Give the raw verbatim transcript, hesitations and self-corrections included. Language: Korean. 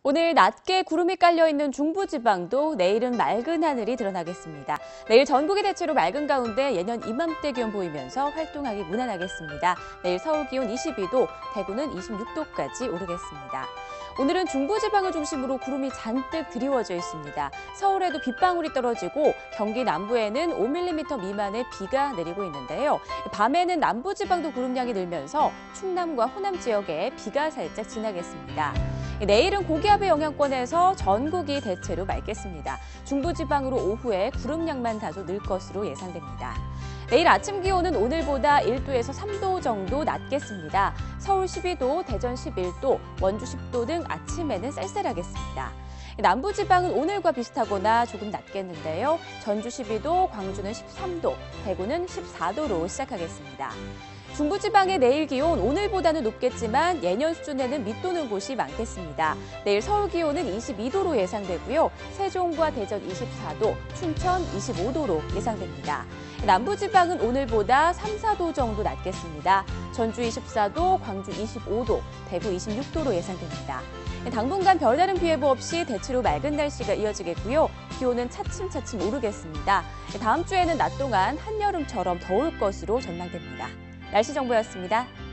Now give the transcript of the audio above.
오늘 낮게 구름이 깔려있는 중부지방도 내일은 맑은 하늘이 드러나겠습니다. 내일 전국이 대체로 맑은 가운데 예년 이맘때 기온 보이면서 활동하기 무난하겠습니다. 내일 서울 기온 이십이 도, 대구는 이십육 도까지 오르겠습니다. 오늘은 중부지방을 중심으로 구름이 잔뜩 드리워져 있습니다. 서울에도 빗방울이 떨어지고 경기 남부에는 오 밀리미터 미만의 비가 내리고 있는데요. 밤에는 남부지방도 구름량이 늘면서 충남과 호남 지역에 비가 살짝 지나겠습니다. 내일은 고기압의 영향권에서 전국이 대체로 맑겠습니다. 중부지방으로 오후에 구름량만 다소 늘 것으로 예상됩니다. 내일 아침 기온은 오늘보다 일 도에서 삼 도 정도 낮겠습니다. 서울 십이 도, 대전 십일 도, 원주 십 도 등 아침에는 쌀쌀하겠습니다. 남부지방은 오늘과 비슷하거나 조금 낮겠는데요. 전주 십이 도, 광주는 십삼 도, 대구는 십사 도로 시작하겠습니다. 중부지방의 내일 기온 오늘보다는 높겠지만 예년 수준에는 밑도는 곳이 많겠습니다. 내일 서울 기온은 이십이 도로 예상되고요. 세종과 대전 이십사 도, 춘천 이십오 도로 예상됩니다. 남부지방은 오늘보다 삼, 사 도 정도 낮겠습니다. 전주 이십사 도, 광주 이십오 도, 대구 이십육 도로 예상됩니다. 당분간 별다른 비 예보 없이 대체로 맑은 날씨가 이어지겠고요. 기온은 차츰차츰 오르겠습니다. 다음 주에는 낮 동안 한여름처럼 더울 것으로 전망됩니다. 날씨 정보였습니다.